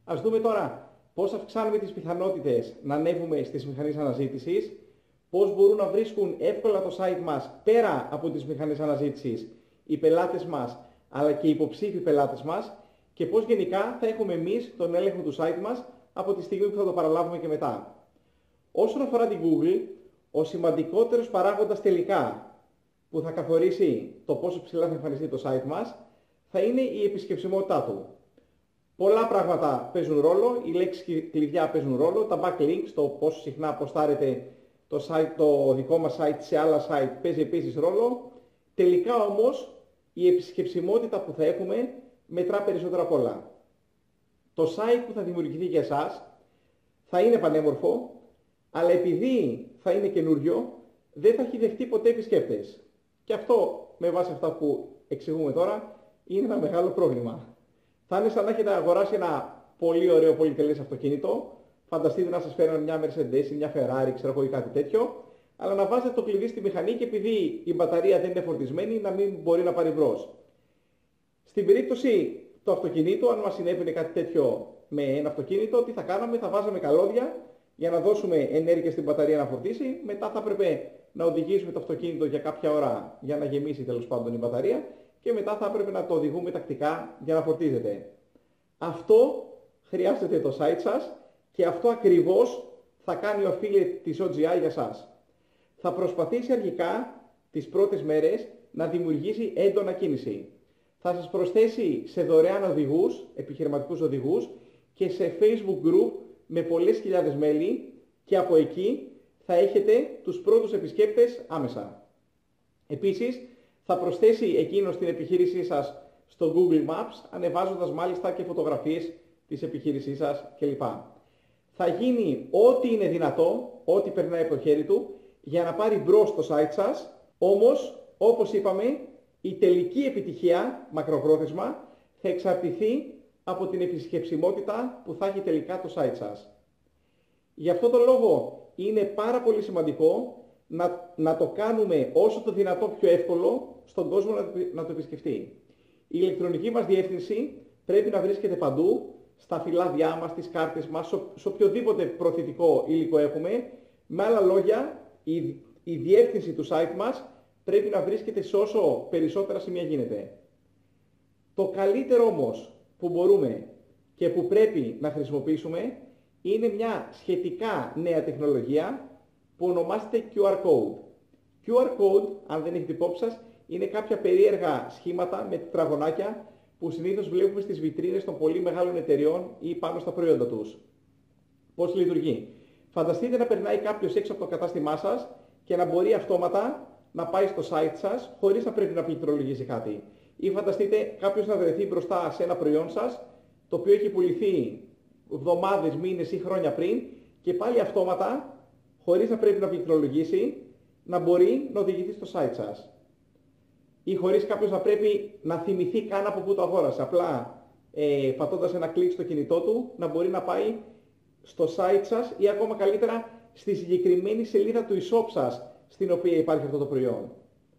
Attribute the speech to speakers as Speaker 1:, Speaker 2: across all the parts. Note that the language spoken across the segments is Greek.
Speaker 1: Ας δούμε τώρα πώς αυξάνουμε τις πιθανότητες να ανέβουμε στις μηχανές αναζήτησης, πώς μπορούν να βρίσκουν εύκολα το site μας πέρα από τις μηχανές αναζήτησης οι πελάτες μας, αλλά και οι υποψήφοι πελάτες μας, και πώς γενικά θα έχουμε εμείς τον έλεγχο του site μας από τη στιγμή που θα το παραλάβουμε και μετά. Όσον αφορά την Google, ο σημαντικότερος παράγοντας τελικά που θα καθορίσει το πόσο ψηλά θα εμφανιστεί το site μας θα είναι η επισκεψιμότητά του. Πολλά πράγματα παίζουν ρόλο, οι λέξεις κλειδιά παίζουν ρόλο, τα backlinks, το πόσο συχνά αποστάρετε το δικό μας site σε άλλα site παίζει επίσης ρόλο. Τελικά όμως η επισκεψιμότητα που θα έχουμε μετρά περισσότερο απ' όλα. Το site που θα δημιουργηθεί για εσάς θα είναι πανέμορφο, αλλά επειδή θα είναι καινούριο, δεν θα έχει δεχτεί ποτέ επισκέπτες. Και αυτό, με βάση αυτά που εξηγούμε τώρα, είναι ένα μεγάλο πρόβλημα. Θα είναι σαν να έχετε αγοράσει ένα πολύ ωραίο πολυτελές αυτοκίνητο. Φανταστείτε να σας φέρνουν μια Mercedes ή μια Ferrari, ξέρω εγώ, ή κάτι τέτοιο, αλλά να βάζετε το κλειδί στη μηχανή και επειδή η μπαταρία δεν είναι φορτισμένη, να μην μπορεί να πάρει μπρος. Στην περίπτωση του αυτοκινήτου, αν μας συνέβαινε κάτι τέτοιο με ένα αυτοκίνητο, τι θα κάναμε? Θα βάζαμε καλώδια για να δώσουμε ενέργεια στην μπαταρία να φορτίσει. Μετά θα έπρεπε να οδηγήσουμε το αυτοκίνητο για κάποια ώρα για να γεμίσει τέλος πάντων η μπαταρία και μετά θα έπρεπε να το οδηγούμε τακτικά για να φορτίζεται. Αυτό χρειάζεται το site σας και αυτό ακριβώς θα κάνει ο affiliate της OGI για σας. Θα προσπαθήσει αρχικά τις πρώτες μέρες να δημιουργήσει έντονα κίνηση. Θα σας προσθέσει σε δωρεάν οδηγούς, επιχειρηματικούς οδηγούς και σε Facebook group με πολλές χιλιάδες μέλη και από εκεί θα έχετε τους πρώτους επισκέπτες άμεσα. Επίσης, θα προσθέσει εκείνος την επιχείρησή σας στο Google Maps, ανεβάζοντας μάλιστα και φωτογραφίες της επιχείρησής σας κλπ. Θα γίνει ό,τι είναι δυνατό, ό,τι περνάει από το χέρι του, για να πάρει μπρος το site σας, όμως, όπως είπαμε, η τελική επιτυχία, μακροπρόθεσμα, θα εξαρτηθεί από την επισκεψιμότητα που θα έχει τελικά το site σας. Γι' αυτό το λόγο είναι πάρα πολύ σημαντικό να το κάνουμε όσο το δυνατό πιο εύκολο στον κόσμο να το επισκεφτεί. Η ηλεκτρονική μας διεύθυνση πρέπει να βρίσκεται παντού, στα φυλάδια μας, στις κάρτες μας, σε οποιοδήποτε προωθητικό υλικό έχουμε. Με άλλα λόγια, η διεύθυνση του site μας πρέπει να βρίσκεται σε όσο περισσότερα σημεία γίνεται. Το καλύτερο όμως που μπορούμε και που πρέπει να χρησιμοποιήσουμε είναι μια σχετικά νέα τεχνολογία που ονομάζεται QR Code. QR Code, αν δεν έχετε υπόψη σας, είναι κάποια περίεργα σχήματα με τετραγωνάκια που συνήθως βλέπουμε στις βιτρίνες των πολύ μεγάλων εταιριών ή πάνω στα προϊόντα τους. Πώς λειτουργεί? Φανταστείτε να περνάει κάποιος έξω από το κατάστημά σας και να μπορεί αυτόματα να πάει στο site σας χωρίς να πρέπει να πληκτρολογήσει κάτι. Ή φανταστείτε κάποιος να βρεθεί μπροστά σε ένα προϊόν σας το οποίο έχει πουληθεί εβδομάδες, μήνες ή χρόνια πριν και πάλι αυτόματα, χωρίς να πρέπει να πληκτρολογήσει, να μπορεί να οδηγηθεί στο site σας. Ή χωρίς κάποιος να πρέπει να θυμηθεί καν από πού το αγόρασε. Απλά πατώντας ένα κλικ στο κινητό του να μπορεί να πάει στο site σας ή ακόμα καλύτερα στη συγκεκριμένη σελίδα του e-shop σας στην οποία υπάρχει αυτό το προϊόν.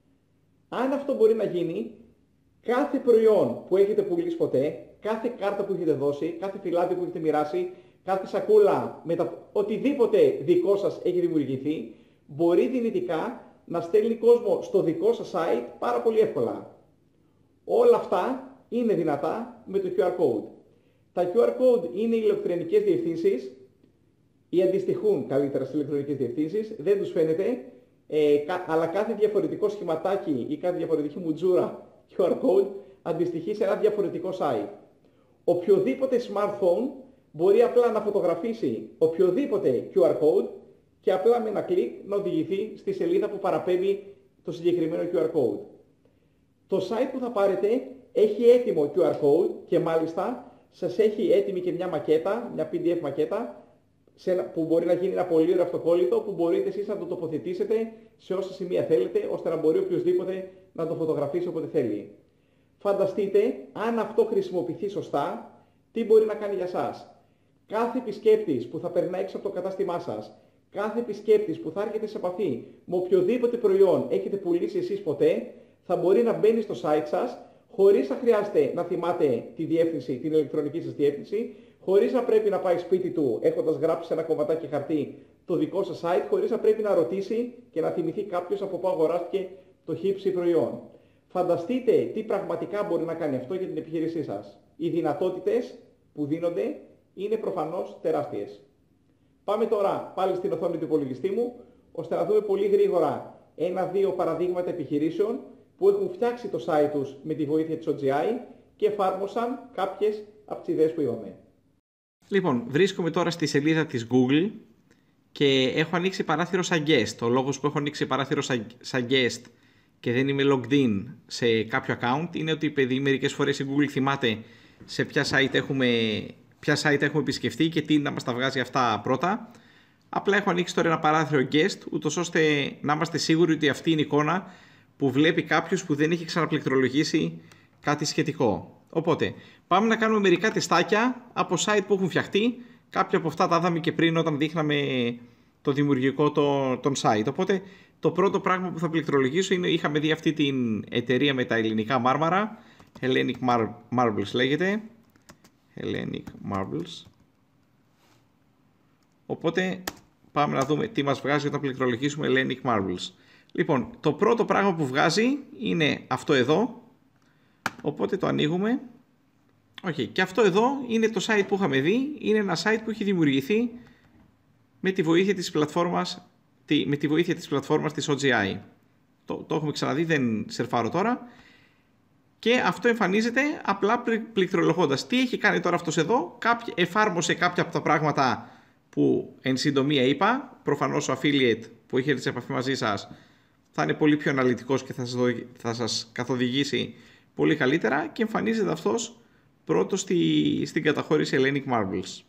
Speaker 1: Αν αυτό μπορεί να γίνει, κάθε προϊόν που έχετε πουλήσει ποτέ, κάθε κάρτα που έχετε δώσει, κάθε φυλάδι που έχετε μοιράσει, κάθε σακούλα με οτιδήποτε δικό σας έχει δημιουργηθεί, μπορεί δυνητικά να στέλνει κόσμο στο δικό σας site πάρα πολύ εύκολα. Όλα αυτά είναι δυνατά με το QR Code. Τα QR Code είναι ηλεκτρονικές διευθύνσεις ή αντιστοιχούν καλύτερα στις ηλεκτρονικές διευθύνσεις, δεν τους φαίνεται, αλλά κάθε διαφορετικό σχηματάκι ή κάθε διαφορετική μουτζούρα QR Code αντιστοιχεί σε ένα διαφορετικό site. Οποιοδήποτε smartphone μπορεί απλά να φωτογραφίσει οποιοδήποτε QR Code και απλά με ένα κλικ να οδηγηθεί στη σελίδα που παραπέμπει το συγκεκριμένο QR Code. Το site που θα πάρετε έχει έτοιμο QR Code και μάλιστα σας έχει έτοιμη και μια μακέτα, μια PDF μακέτα, που μπορεί να γίνει ένα πολύ ωραίο αυτοκόλλητο που μπορείτε εσείς να το τοποθετήσετε σε όσα σημεία θέλετε, ώστε να μπορεί οποιοδήποτε να το φωτογραφίσει όποτε θέλει. Φανταστείτε, αν αυτό χρησιμοποιηθεί σωστά, τι μπορεί να κάνει για σας. Κάθε επισκέπτης που θα περνάει έξω από το κατάστημά σας, κάθε επισκέπτης που θα έρχεται σε επαφή με οποιοδήποτε προϊόν έχετε πουλήσει εσείς ποτέ, θα μπορεί να μπαίνει στο site σας, χωρίς να χρειάζεται να θυμάται τη διεύθυνση, την ηλεκτρονική σας διεύθυνση, χωρίς να πρέπει να πάει σπίτι του έχοντας γράψει σε ένα κομματάκι χαρτί το δικό σας site, χωρίς να πρέπει να ρωτήσει και να θυμηθεί κάποιος από πού αγοράστηκε το χύψη προϊόν. Φανταστείτε τι πραγματικά μπορεί να κάνει αυτό για την επιχείρησή σας. Οι δυνατότητες που δίνονται είναι προφανώς τεράστιες. Πάμε τώρα πάλι στην οθόνη του υπολογιστή μου, ώστε να δούμε πολύ γρήγορα ένα-δύο παραδείγματα επιχειρήσεων που έχουν φτιάξει το site τους με τη βοήθεια της OGI και εφάρμοσαν κάποιες από τις ιδέες που είπαμε.
Speaker 2: Λοιπόν, βρίσκομαι τώρα στη σελίδα της Google και έχω ανοίξει παράθυρο σαν guest. Ο λόγος που έχω ανοίξει παράθυρο σαν guest και δεν είμαι logged in σε κάποιο account είναι ότι επειδή μερικές φορές η Google θυμάται σε ποια site έχουμε επισκεφτεί και τι να μας τα βγάζει αυτά πρώτα. Απλά έχω ανοίξει τώρα ένα παράθυρο guest, ούτως ώστε να είμαστε σίγουροι ότι αυτή είναι η εικόνα που βλέπει κάποιος που δεν έχει ξαναπληκτρολογήσει κάτι σχετικό. Οπότε, πάμε να κάνουμε μερικά τεστάκια από site που έχουν φτιαχτεί. Κάποια από αυτά τα είδαμε και πριν όταν δείχναμε το δημιουργικό των site. Οπότε, το πρώτο πράγμα που θα πληκτρολογήσω είναι, είχαμε δει αυτή την εταιρεία με τα ελληνικά μάρμαρα, Hellenic Marbles λέγεται. Hellenic Marbles. Οπότε, πάμε να δούμε τι μας βγάζει όταν πληκτρολογήσουμε Hellenic Marbles. Λοιπόν, το πρώτο πράγμα που βγάζει είναι αυτό εδώ. Οπότε το ανοίγουμε. Okay. Και αυτό εδώ είναι το site που είχαμε δει. Είναι ένα site που έχει δημιουργηθεί με τη βοήθεια της πλατφόρμας της OGI. Το έχουμε ξαναδεί, δεν σερφάρω τώρα. Και αυτό εμφανίζεται απλά πληκτρολογώντας. Τι έχει κάνει τώρα αυτός εδώ? Εφάρμοσε κάποια από τα πράγματα που εν συντομία είπα. Προφανώς ο affiliate που έχει έρθει σε επαφή μαζί σας θα είναι πολύ πιο αναλυτικός και θα σας καθοδηγήσει πολύ καλύτερα και εμφανίζεται αυτός πρώτος στην καταχώρηση Hellenic Marbles.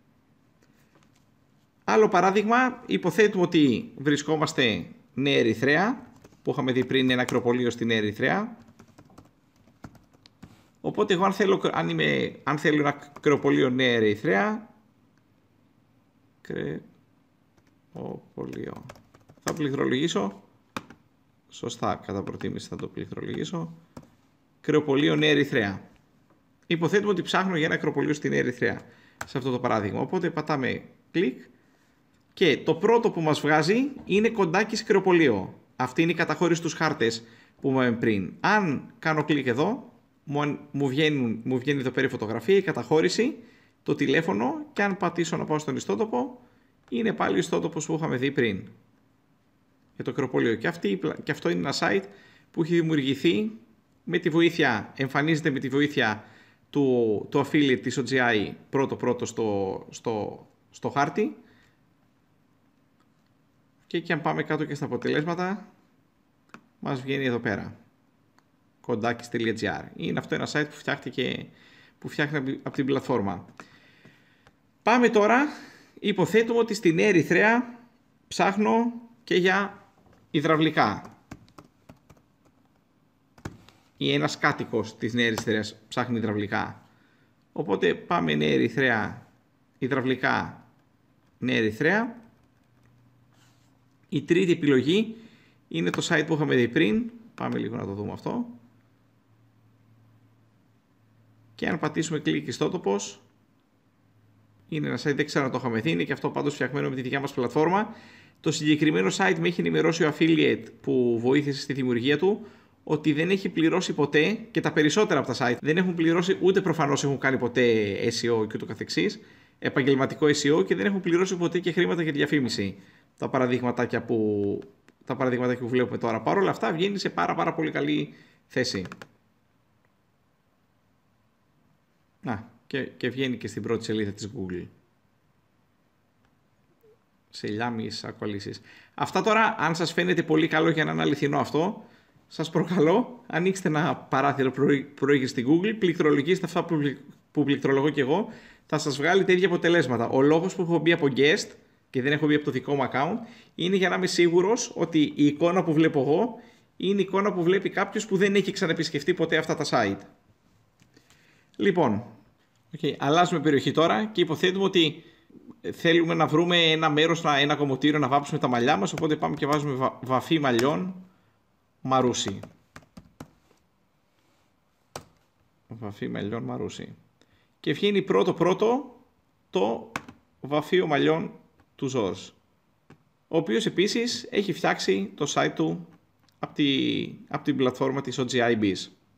Speaker 2: Άλλο παράδειγμα, υποθέτουμε ότι βρισκόμαστε Νέα Ερυθρέα, που είχαμε δει πριν ένα ακροπολείο στη Νέα Ερυθρέα. Οπότε εγώ αν θέλω ένα ακροπολείο Νέα Ερυθρέα, θα πληκτρολογήσω, σωστά κατά προτίμηση θα το πληκτρολογήσω, Κρεοπολείο Νέα Ερυθρέα. Υποθέτουμε ότι ψάχνω για ένα ακροπολείο στη Νέα Ερυθρέα σε αυτό το παράδειγμα. Οπότε πατάμε κλικ και το πρώτο που μας βγάζει είναι Κοντάκης Κρεοπολείο. Αυτή είναι η καταχώρηση στους χάρτες που είπαμε πριν. Αν κάνω κλικ εδώ, μου βγαίνει εδώ πέρα η φωτογραφία, η καταχώρηση, το τηλέφωνο και αν πατήσω να πάω στον ιστότοπο, είναι πάλι ο ιστότοπος που είχαμε δει πριν για το κρεοπολείο. Και αυτό είναι ένα site που έχει δημιουργηθεί με τη βοήθεια, εμφανίζεται με τη βοήθεια του affiliate της OGI πρώτο στο χάρτη. Και αν πάμε κάτω και στα αποτελέσματα, μας βγαίνει εδώ πέρα. Kondakis.gr. Είναι αυτό ένα site που φτιάχνει από την πλατφόρμα. Πάμε τώρα, υποθέτουμε ότι στη Νέα Ερυθρέα ψάχνω και για υδραυλικά. Ή ένας κάτοικος της Νέας Ερυθρέας ψάχνει υδραυλικά. Οπότε πάμε Νέα Ερυθρέα, υδραυλικά, Νέα Ερυθρέα. Η τρίτη επιλογή είναι το site που είχαμε δει πριν. Πάμε λίγο να το δούμε αυτό. Και αν πατήσουμε κλικ ιστότοπος, είναι ένα site, δεν ξέρω αν το είχαμε δει, είναι και αυτό πάντως φτιαγμένο με τη δικιά μας πλατφόρμα. Το συγκεκριμένο site με έχει ενημερώσει ο affiliate που βοήθησε στη δημιουργία του, ότι δεν έχει πληρώσει ποτέ, και τα περισσότερα από τα site δεν έχουν πληρώσει, ούτε προφανώς έχουν κάνει ποτέ SEO και ούτω καθεξής, επαγγελματικό SEO, και δεν έχουν πληρώσει ποτέ και χρήματα για διαφήμιση. Τα παραδείγματάκια που βλέπουμε τώρα. Παρ' όλα αυτά βγαίνει σε πάρα πολύ καλή θέση. Και βγαίνει και στην πρώτη σελίδα της Google. Σε λιάμεις ακολήσεις. Αυτά τώρα, αν σας φαίνεται πολύ καλό για να είναι αληθινό αυτό, σας προκαλώ, ανοίξτε ένα παράθυρο προήγηση στην Google, πληκτρολογήστε αυτά που πληκτρολογώ και εγώ, θα σας βγάλει τα ίδια αποτελέσματα. Ο λόγος που έχω μπει από guest και δεν έχω μπει από το δικό μου account είναι για να είμαι σίγουρος ότι η εικόνα που βλέπω εγώ είναι η εικόνα που βλέπει κάποιος που δεν έχει ξαναεπισκεφτεί ποτέ αυτά τα site. Λοιπόν, αλλάζουμε περιοχή τώρα και υποθέτουμε ότι θέλουμε να βρούμε ένα μέρος, ένα κομμωτήριο να βάψουμε τα μαλλιά μας, οπότε πάμε και βάζουμε βαφή μαλλιών Μαρούσι. Βαφή μαλλιών Μαρούσι. Και βγαίνει πρώτο το βαφείο μαλλιών του Ζορς, ο οποίος επίσης έχει φτιάξει το site του από την πλατφόρμα της OGI-Biz.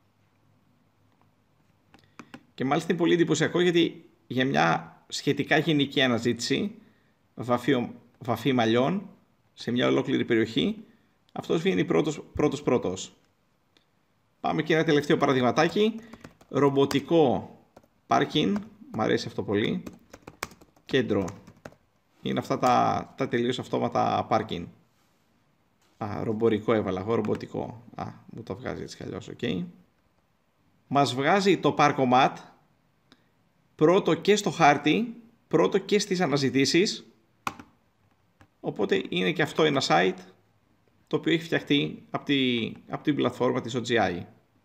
Speaker 2: Και μάλιστα είναι πολύ εντυπωσιακό γιατί για μια σχετικά γενική αναζήτηση βαφή μαλλιών σε μια ολόκληρη περιοχή, αυτός βγαίνει πρώτος. Πάμε και ένα τελευταίο παραδειγματάκι. Ρομποτικό πάρκινγκ, μου αρέσει αυτό πολύ. Κέντρο. Είναι αυτά τα τελείως αυτόματα πάρκινγκ. Ρομπορικό έβαλα εγώ, ρομποτικό. Μου το βγάζει έτσι κι αλλιώς, ok. Μας βγάζει το Parkomat πρώτο και στο χάρτη, πρώτο και στις αναζητήσεις. Οπότε είναι και αυτό ένα site το οποίο έχει φτιαχτεί από την πλατφόρμα της OGI.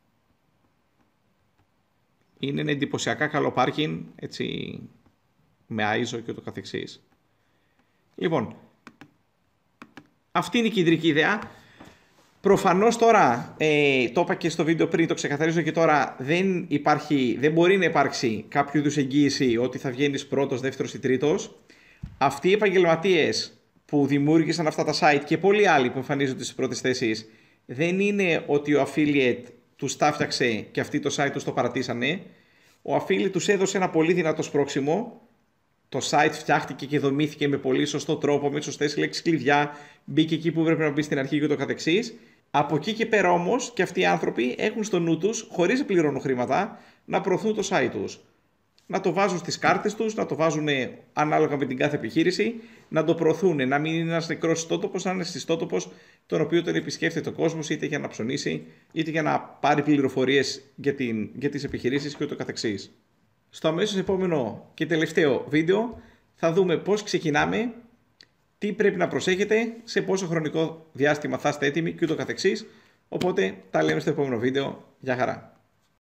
Speaker 2: Είναι ένα εντυπωσιακά καλό πάρκινγκ, έτσι, με ISO και ούτω καθεξής. Λοιπόν, αυτή είναι η κεντρική ιδέα. Προφανώς τώρα, το είπα και στο βίντεο πριν, το ξεκαθαρίζω και τώρα, δεν μπορεί να υπάρξει κάποιο είδους εγγύηση ότι θα βγαίνεις πρώτος, δεύτερος ή τρίτος. Αυτοί οι επαγγελματίες που δημιούργησαν αυτά τα site και πολλοί άλλοι που εμφανίζονται στις πρώτες θέσεις, δεν είναι ότι ο affiliate τους τα φτιάξε και αυτοί το site τους το παρατήσανε. Ο affiliate τους έδωσε ένα πολύ δυνατό σπρώξιμο. Το site φτιάχτηκε και δομήθηκε με πολύ σωστό τρόπο, με σωστές λέξεις κλειδιά, μπήκε εκεί που έπρεπε να μπει στην αρχή και το καθεξής. Από εκεί και πέρα όμως και αυτοί οι άνθρωποι έχουν στο νου τους, χωρίς να πληρώνουν χρήματα, να προωθούν το site τους. Να το βάζουν στις κάρτες τους, να το βάζουν ανάλογα με την κάθε επιχείρηση, να το προωθούν, να μην είναι ένας νεκρός ιστότοπος, να είναι ιστότοπος τον οποίο τον επισκέφτεται ο κόσμος, είτε για να ψωνίσει, είτε για να πάρει πληροφορίες για τις επιχειρήσεις και ούτω καθεξής. Στο αμέσως επόμενο και τελευταίο βίντεο θα δούμε πώς ξεκινάμε, τι πρέπει να προσέχετε, σε πόσο χρονικό διάστημα θα είστε έτοιμοι και ούτω καθεξής. Οπότε τα λέμε στο επόμενο βίντεο. Γεια χαρά!